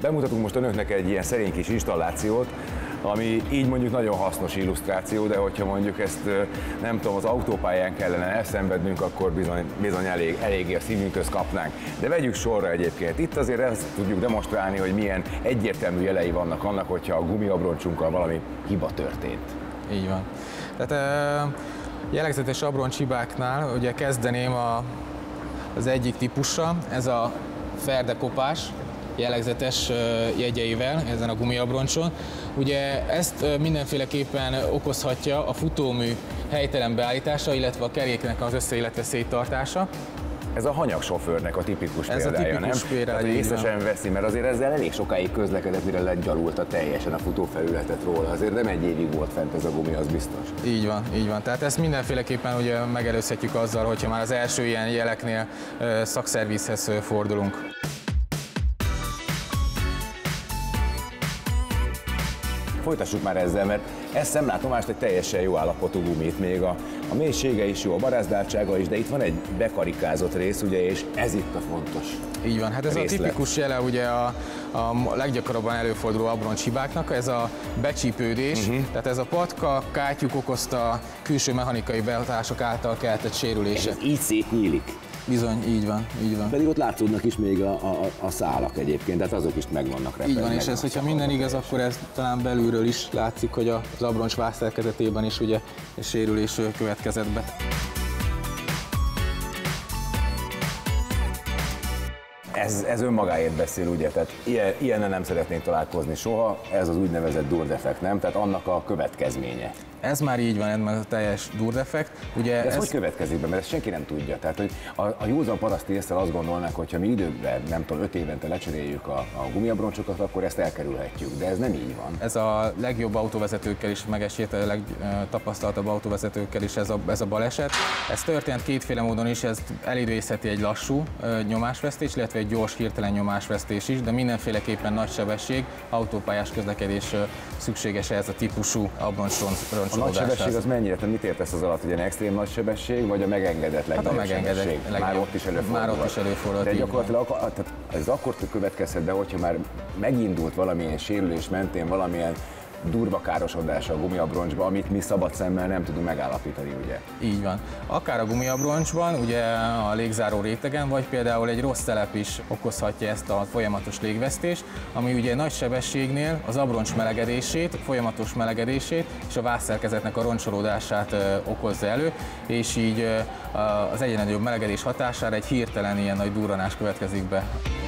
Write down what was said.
Bemutatunk most önöknek egy ilyen szerény kis installációt, ami így mondjuk nagyon hasznos illusztráció, de hogyha mondjuk ezt nem tudom, az autópályán kellene elszenvednünk, akkor bizony eléggé a szívünkhöz kapnánk. De vegyük sorra egyébként. Itt azért ezt tudjuk demonstrálni, hogy milyen egyértelmű jelei vannak annak, hogyha a gumiabroncsunkkal valami hiba történt. Így van. Tehát jellegzetes abroncshibáknál ugye kezdeném az egyik típussal, ez a ferdekopás jellegzetes jegyeivel ezen a gumiabroncson. Ugye ezt mindenféleképpen okozhatja a futómű helytelen beállítása, illetve a keréknek az össze, illetve széttartása. Ez a hanyagsofőrnek a tipikus ez példája, a tipikus nem? Példája, tehát, észre sem veszi, mert azért ezzel elég sokáig közlekedett, mire legyalulta teljesen a futófelületet róla. Azért nem egy évig volt fent ez a gumi, az biztos. Így van, így van. Tehát ezt mindenféleképpen ugye megelőzhetjük azzal, hogyha már az első ilyen jeleknél szakszervizhez fordulunk. Folytassuk már ezzel, mert ez szemlátomást egy teljesen jó állapotú gumit, még a mélysége is jó, a barázdáltsága is, de itt van egy bekarikázott rész, ugye, és ez itt a fontos. Így van, hát ez részlet. A tipikus jele ugye a leggyakrabban előforduló abroncshibáknak, ez a becsípődés, tehát ez a patka, kátyuk okozta külső mechanikai behatások által keltett sérülése. És ez így szétnyílik. Bizony, így van, így van. Pedig ott látszódnak is még a szálak egyébként, tehát azok is meg vannak repedve. Így van, és ez, hogyha minden igaz, akkor ez talán belülről is látszik, hogy az abroncs vászszerkezetében is ugye sérülés következett be. Ez önmagáért beszél, ugye? Tehát ilyennel nem szeretnénk találkozni soha, ez az úgynevezett durdefekt, nem? Tehát annak a következménye. Ez már így van, ez már a teljes durdefekt. Ugye de ez hogy következik be, mert ezt senki nem tudja. Tehát, hogy a józan paraszti észre azt gondolnák, hogy ha mi időben, nem tudom, 5 évente lecseréljük a gumiabroncsokat, akkor ezt elkerülhetjük, de ez nem így van. Ez a legjobb autóvezetőkkel is megesett, a legtapasztaltabb autóvezetőkkel is ez a baleset. Ez történt kétféle módon is, ez elidézheti egy lassú nyomásvesztés, illetve egy gyors hirtelen nyomásvesztés is, de mindenféleképpen nagy sebesség, autópályás közlekedés szükséges ez a típusú abroncsroncsolódáshoz. A nagy sebesség az mennyire? Te mit értesz az alatt, hogy egy extrém nagy sebesség, vagy a megengedett legnagyobb sebesség? Már ott is előfordul. Már ott is előfordul. De gyakorlatilag ez akkor következhet be, hogyha már megindult valamilyen sérülés mentén, valamilyen durva károsodás a gumiabroncsba, amit mi szabad szemmel nem tudunk megállapítani, ugye? Így van. Akár a gumiabroncsban, ugye a légzáró rétegen, vagy például egy rossz telep is okozhatja ezt a folyamatos légvesztést, ami ugye nagy sebességnél az abroncs melegedését, folyamatos melegedését és a vászszerkezetnek a roncsolódását okozza elő, és így az egyre nagyobb melegedés hatására egy hirtelen ilyen nagy durranás következik be.